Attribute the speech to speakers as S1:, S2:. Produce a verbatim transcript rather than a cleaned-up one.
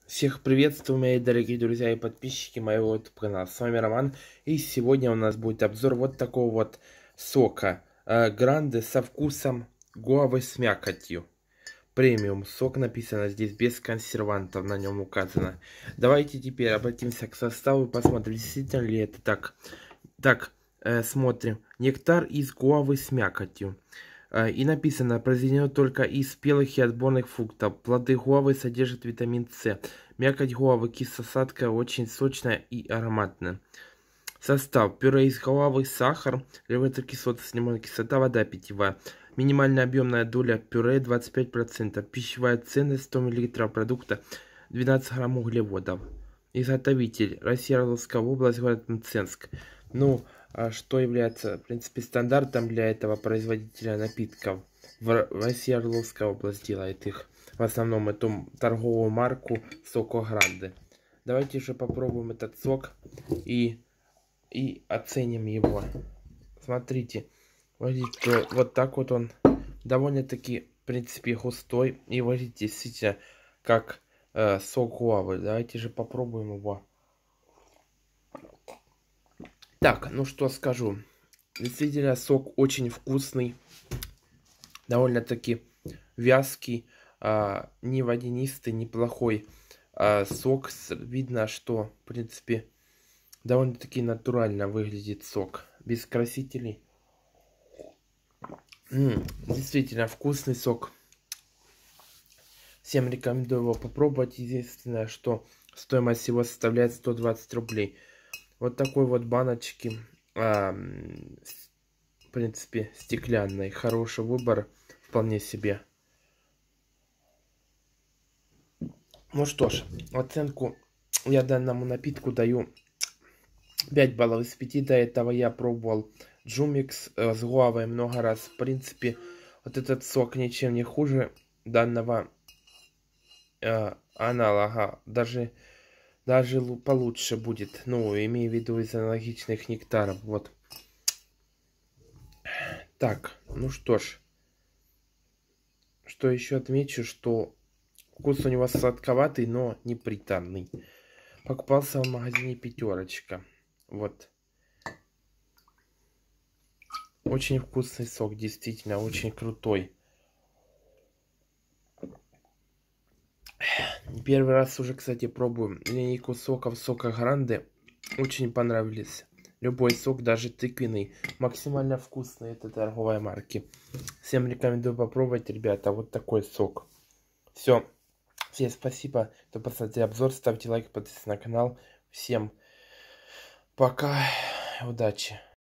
S1: Всех приветствую, мои дорогие друзья и подписчики моего YouTube канала. С вами Роман. И сегодня у нас будет обзор вот такого вот сока. Э, Гранде со вкусом гуавы с мякотью. Премиум сок написано здесь, без консервантов на нем указано. Давайте теперь обратимся к составу и посмотрим, действительно ли это так. Так, э, смотрим. Нектар из гуавы с мякотью. И написано, произведено только из спелых и отборных фруктов. Плоды гуавы содержат витамин С. Мякоть гуавы кисло-сладкая, очень сочная и ароматная. Состав: пюре из гуавы, сахар, лимонная кислота, лимонная кислота, вода питьевая. Минимальная объемная доля пюре двадцать пять процентов. Пищевая ценность сто миллилитров продукта двенадцать грамм углеводов. Изготовитель: Россия, Орловская область, город Мценск. Ну, а что является, в принципе, стандартом для этого производителя напитков? В России, Орловская область делает их. В основном эту торговую марку Соко Гранде. Давайте же попробуем этот сок и, и оценим его. Смотрите, видите, вот так вот он довольно-таки, в принципе, густой. И вот видите, действительно, как э, сок гуавы. Давайте же попробуем его. Так, ну что скажу. Действительно, сок очень вкусный. Довольно-таки вязкий, а, не водянистый, неплохой а, сок. Видно, что, в принципе, довольно-таки натурально выглядит сок. Без красителей. М-м, действительно, вкусный сок. Всем рекомендую его попробовать. Единственное, что стоимость его составляет сто двадцать рублей. Вот такой вот баночки, а, в принципе, стеклянной. Хороший выбор, вполне себе. Ну что ж, оценку я данному напитку даю пять баллов из пяти. До этого я пробовал Джумикс э, с гуавой много раз. В принципе, вот этот сок ничем не хуже данного э, аналога. Даже... Даже получше будет. Ну, имею в виду из аналогичных нектаров. Вот. Так, ну что ж. Что еще отмечу, что вкус у него сладковатый, но не приторный. Покупался в магазине Пятерочка. Вот. Очень вкусный сок, действительно, очень крутой. Первый раз уже, кстати, пробую линейку соков Соко Гранде. Очень понравились. Любой сок, даже тыквенный, максимально вкусный, это торговой марки. Всем рекомендую попробовать, ребята, вот такой сок. Все. Всем спасибо, кто посмотрел обзор. Ставьте лайк, подписывайтесь на канал. Всем пока. Удачи.